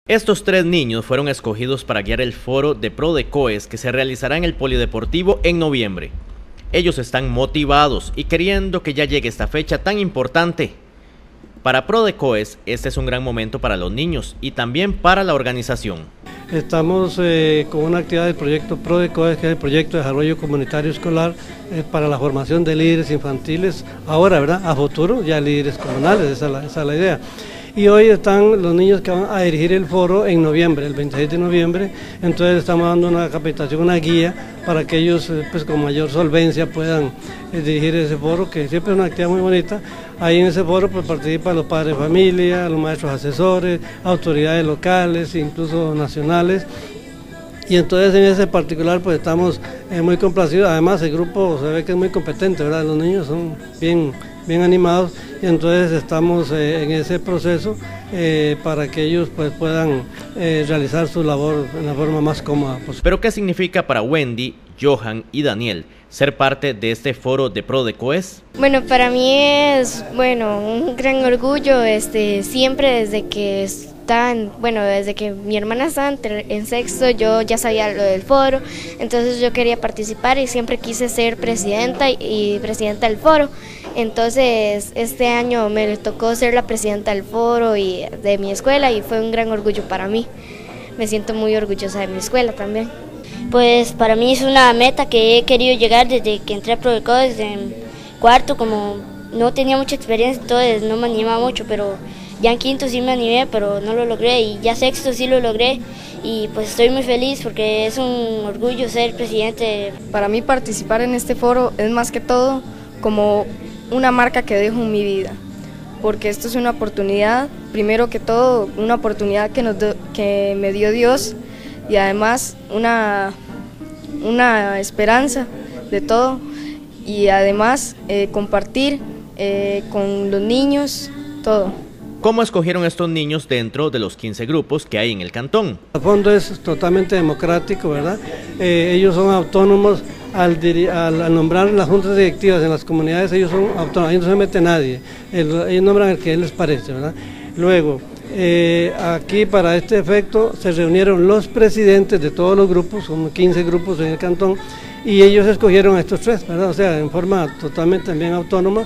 Estos 3 niños fueron escogidos para guiar el foro de Prodecoes que se realizará en el Polideportivo en noviembre. Ellos están motivados y queriendo que ya llegue esta fecha tan importante. Para Prodecoes, este es un gran momento para los niños y también para la organización. Estamos con una actividad del proyecto Prodecoes, que es el proyecto de desarrollo comunitario escolar para la formación de líderes infantiles, ahora, ¿verdad? A futuro ya líderes comunales, esa es la idea. Y hoy están los niños que van a dirigir el foro en noviembre, el 26 de noviembre, entonces estamos dando una capacitación, una guía para que ellos pues, con mayor solvencia puedan dirigir ese foro, que siempre es una actividad muy bonita. Ahí en ese foro pues, participan los padres de familia, los maestros asesores, autoridades locales, incluso nacionales. Y entonces en ese particular pues estamos muy complacidos, además el grupo se ve que es muy competente, ¿verdad? Los niños son bien animados y entonces estamos en ese proceso para que ellos pues puedan realizar su labor de la forma más cómoda posible. ¿Pero qué significa para Wendy, Johan y Daniel ser parte de este foro de Prodecoes? Bueno, para mí es un gran orgullo, siempre desde que desde que mi hermana estaba en sexto, yo ya sabía lo del foro, entonces yo quería participar y siempre quise ser presidenta y presidenta del foro. Entonces este año me tocó ser la presidenta del foro y de mi escuela y fue un gran orgullo para mí. Me siento muy orgullosa de mi escuela también. Pues para mí es una meta que he querido llegar desde que entré a Prodecoes en cuarto, como no tenía mucha experiencia, entonces no me animaba mucho, pero ya en quinto sí me animé, pero no lo logré, y ya sexto sí lo logré, y pues estoy muy feliz porque es un orgullo ser presidente. Para mí participar en este foro es más que todo como una marca que dejo en mi vida, porque esto es una oportunidad, primero que todo, una oportunidad que me dio Dios, y además una esperanza de todo, y además compartir con los niños todo. ¿Cómo escogieron estos niños dentro de los 15 grupos que hay en el cantón? El fondo es totalmente democrático, ¿verdad? Ellos son autónomos al nombrar las juntas directivas en las comunidades, ellos son autónomos, ahí no se mete nadie, ellos nombran el que les parece, ¿verdad? Luego, aquí para este efecto se reunieron los presidentes de todos los grupos, son 15 grupos en el cantón, y ellos escogieron a estos 3, ¿verdad? O sea, en forma totalmente también autónoma.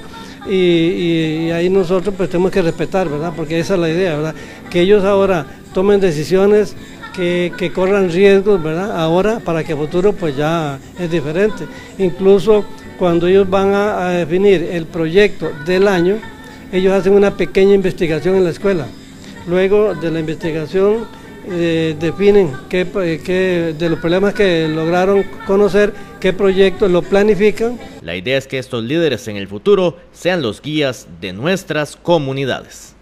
Y ahí nosotros pues tenemos que respetar, ¿verdad? Porque esa es la idea, ¿verdad? Que ellos ahora tomen decisiones que corran riesgos, ¿verdad? Ahora, para que a futuro pues ya es diferente. Incluso cuando ellos van a definir el proyecto del año, ellos hacen una pequeña investigación en la escuela. Luego de la investigación definen de los problemas que lograron conocer, qué proyectos lo planifican. La idea es que estos líderes en el futuro sean los guías de nuestras comunidades.